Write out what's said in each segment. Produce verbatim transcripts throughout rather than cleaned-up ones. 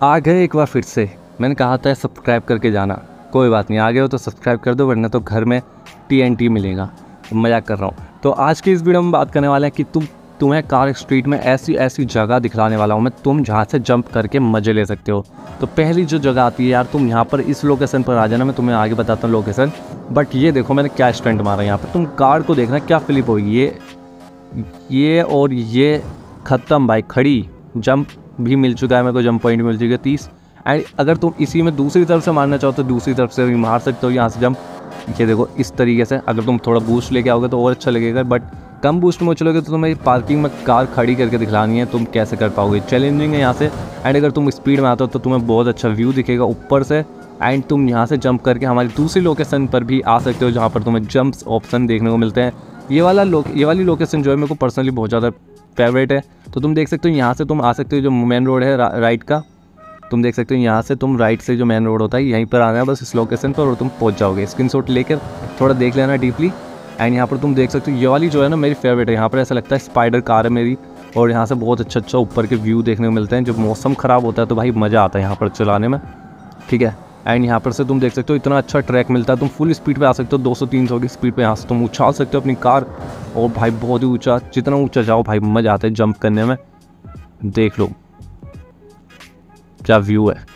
आ गए एक बार फिर से। मैंने कहा था सब्सक्राइब करके जाना, कोई बात नहीं, आ गए हो तो सब्सक्राइब कर दो, वरना तो घर में टी एन टी मिलेगा। मजाक कर रहा हूँ। तो आज की इस वीडियो में बात करने वाला है कि तुम तुम्हें कार स्ट्रीट में ऐसी ऐसी जगह दिखलाने वाला हूँ मैं, तुम जहाँ से जंप करके मज़े ले सकते हो। तो पहली जो जगह आती है यार, तुम यहाँ पर इस लोकेशन पर आ जाना, मैं तुम्हें आगे बताता हूँ लोकेशन। बट ये देखो मैंने क्या स्टंट मारा यहाँ पर, तुम कार को देखना क्या फ्लिप होगी। ये ये और ये ख़त्म भाई, खड़ी। जंप भी मिल चुका है मेरे को, जंप पॉइंट मिल चुका है तीस। एंड अगर तुम इसी में दूसरी तरफ से मारना चाहो तो दूसरी तरफ से भी मार सकते हो यहाँ से जंप। ये देखो इस तरीके से, अगर तुम थोड़ा बूस्ट लेके आओगे तो और अच्छा लगेगा, बट कम बूस्ट में चलोगे तो तुम्हें पार्किंग में कार खड़ी करके दिखलानी है, तुम कैसे कर पाओगे। चैलेंजिंग है यहाँ से। एंड अगर तुम स्पीड में आते हो तो तुम्हें बहुत अच्छा व्यू दिखेगा ऊपर से। एंड तुम यहाँ से जंप करके हमारी दूसरी लोकेशन पर भी आ सकते हो, जहाँ पर तुम्हें जंप्स ऑप्शन देखने को मिलते हैं। ये वाला लोक ये वाली लोकेशन जो है मेरे को पर्सनली बहुत ज़्यादा फेवरेट है। तो तुम देख सकते हो यहाँ से तुम आ सकते हो, जो मेन रोड है रा, राइट का, तुम देख सकते हो यहाँ से तुम राइट से जो मेन रोड होता है यहीं पर आना है बस इस लोकेशन पर, और तुम पहुँच जाओगे। स्क्रीनशॉट लेकर थोड़ा देख लेना डीपली। एंड यहाँ पर तुम देख सकते हो ये वाली जो है ना मेरी फेवरेट है। यहाँ पर ऐसा लगता है स्पाइडर कार है मेरी, और यहाँ से बहुत अच्छा अच्छा ऊपर के व्यू देखने को मिलते हैं। जब मौसम ख़राब होता है तो भाई मज़ा आता है यहाँ पर चलाने में, ठीक है। एंड यहाँ पर से तुम देख सकते हो इतना अच्छा ट्रैक मिलता है, तुम फुल स्पीड पे आ सकते हो, दो सौ तीन सौ की स्पीड पे यहाँ से तुम उछाल सकते हो अपनी कार। और भाई बहुत ही ऊंचा, जितना ऊंचा जाओ भाई मज़ा आता है जंप करने में। देख लो क्या व्यू है।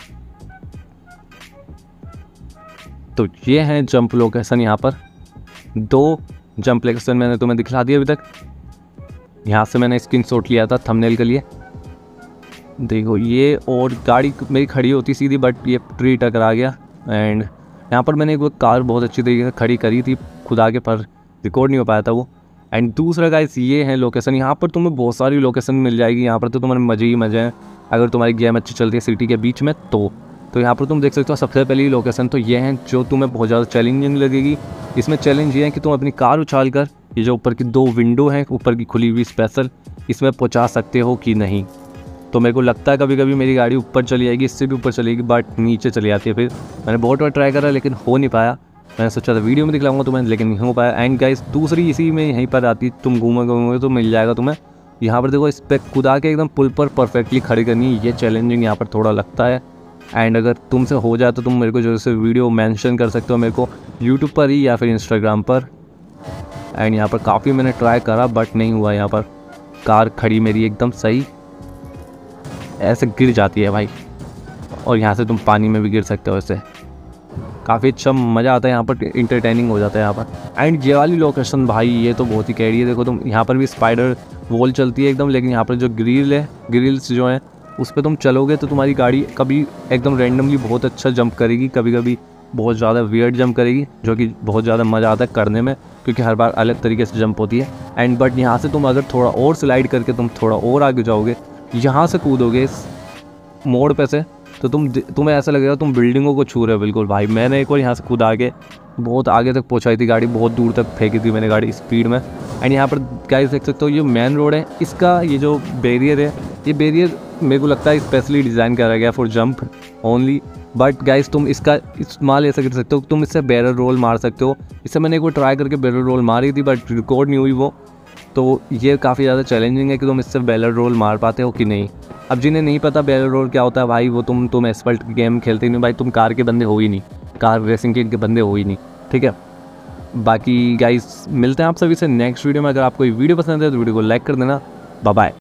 तो ये है जंप लोकेशन। यहाँ पर दो जंप लोकेशन मैंने तुम्हें दिखला दिया अभी तक। यहाँ से मैंने स्क्रीनशॉट लिया था थंबनेल के लिए। देखो ये, और गाड़ी मेरी खड़ी होती सीधी, बट ये ट्री टकरा गया। एंड यहाँ पर मैंने एक कार बहुत अच्छी तरीके से खड़ी करी थी खुद आगे, पर रिकॉर्ड नहीं हो पाया था वो। एंड दूसरा गाइस ये है लोकेशन। यहाँ पर तुम्हें बहुत सारी लोकेशन मिल जाएगी। यहाँ पर तो तुम्हारे मज़े ही मज़े हैं अगर तुम्हारी गेम अच्छी चलती है सिटी के बीच में तो। तो यहाँ पर तुम देख सकते हो सबसे पहली लोकेशन तो ये है जो तुम्हें बहुत ज़्यादा चैलेंजिंग लगेगी। इसमें चैलेंज ये है कि तुम अपनी कार उछाल कर ये जो ऊपर की दो विंडो हैं ऊपर की खुली हुई स्पेशल, इसमें पहुँचा सकते हो कि नहीं। तो मेरे को लगता है कभी कभी मेरी गाड़ी ऊपर चली जाएगी, इससे भी ऊपर चलेगी, बट नीचे चली जाती है। फिर मैंने बहुत बार ट्राई करा लेकिन हो नहीं पाया। मैंने सोचा था वीडियो में दिखलाऊंगा तुम्हें, लेकिन नहीं हो पाया। एंड गाइस दूसरी इसी में यहीं पर आती, तुम घूमोगे घूमोगे तो मिल जाएगा तुम्हें। यहाँ पर देखो इस पर कूदा के एकदम पुल पर परफेक्टली खड़ी करनी है। ये चैलेंजिंग यहाँ पर थोड़ा लगता है। एंड अगर तुमसे हो जाए तो तुम मेरे को जो से वीडियो मेंशन कर सकते हो मेरे को यूट्यूब पर ही या फिर इंस्टाग्राम पर। एंड यहाँ पर काफ़ी मैंने ट्राई करा बट नहीं हुआ। यहाँ पर कार खड़ी मेरी एकदम सही ऐसे गिर जाती है भाई, और यहाँ से तुम पानी में भी गिर सकते हो। ऐसे काफ़ी अच्छा मज़ा आता है यहाँ पर, इंटरटेनिंग हो जाता है यहाँ पर। एंड ये वाली लोकेशन भाई ये तो बहुत ही कैडी है। देखो तुम यहाँ पर भी स्पाइडर वॉल चलती है एकदम, लेकिन यहाँ पर जो ग्रिल है, ग्रिल्स जो हैं उस पर तुम चलोगे तो तुम्हारी गाड़ी कभी एकदम रैंडमली बहुत अच्छा जंप करेगी, कभी कभी बहुत ज़्यादा वियर्ड जंप करेगी, जो कि बहुत ज़्यादा मज़ा आता है करने में, क्योंकि हर बार अलग तरीके से जंप होती है। एंड बट यहाँ से तुम अगर थोड़ा और स्लाइड करके तुम थोड़ा और आगे जाओगे, यहाँ से कूदोगे इस मोड़ पे से, तो तुम तुम्हें ऐसा लगेगा तुम बिल्डिंगों को छू रहे हो बिल्कुल। भाई मैंने एक बार यहाँ से कूदा के बहुत आगे तक पहुँचाई थी गाड़ी, बहुत दूर तक फेंकी थी मैंने गाड़ी स्पीड में। एंड यहाँ पर गाइस देख सकते हो ये मेन रोड है, इसका ये जो बैरियर है, ये बैरियर मेरे को लगता है स्पेशली डिज़ाइन करा गया for jump only. But guys तुम इसका इस्तेमाल ऐसा कर सकते हो, तुम इससे बैरल रोल मार सकते हो। इससे मैंने एक बार ट्राई करके बैरल रोल मारी थी बट रिकॉर्ड नहीं हुई वो। तो ये काफ़ी ज़्यादा चैलेंजिंग है कि तुम इससे बैरल रोल मार पाते हो कि नहीं। अब जिन्हें नहीं पता बैरल रोल क्या होता है भाई, वो तुम तुम एसफल्ट की गेम खेलते ही नहीं भाई, तुम कार के बंदे हो ही नहीं, कार रेसिंग के बंदे हो ही नहीं, ठीक है। बाकी गाइस मिलते हैं आप सभी से नेक्स्ट वीडियो में। अगर आपको ये वीडियो पसंद है तो वीडियो को लाइक कर देना। Bye bye.